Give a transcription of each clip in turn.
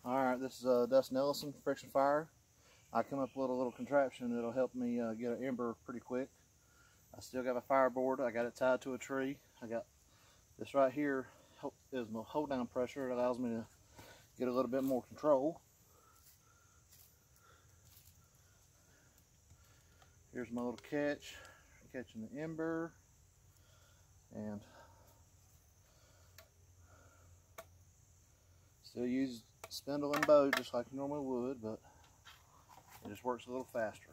Alright, this is Dustin Ellison, Friction Fire. I come up with a little contraption that'll help me get an ember pretty quick. I still got my fireboard. I got it tied to a tree. I got this right here is my hold down pressure. It allows me to get a little bit more control. Here's my little catch, catching the ember, and still use spindle and bow just like you normally would, but it just works a little faster.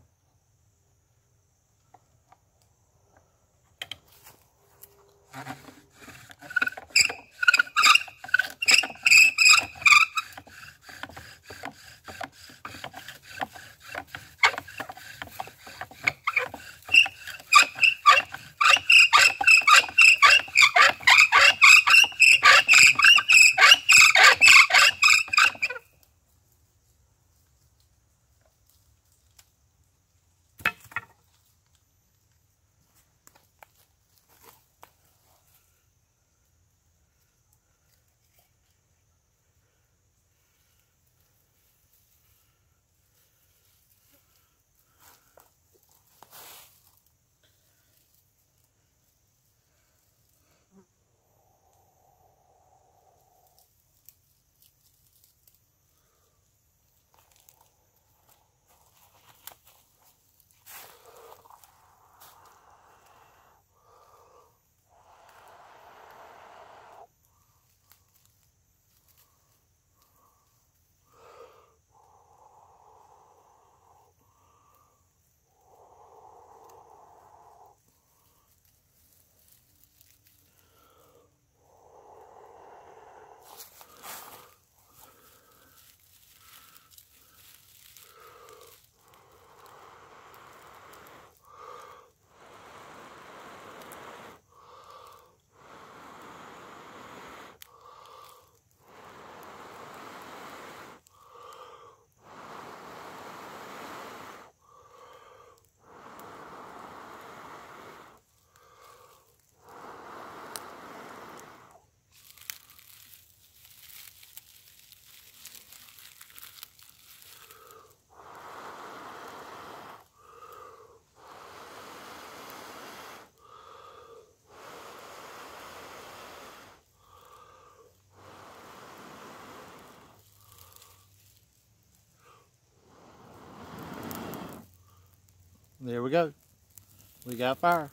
There we go. We got fire.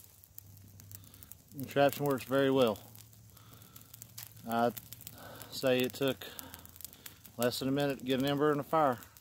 The contraption works very well. I'd say it took less than a minute to get an ember in the fire.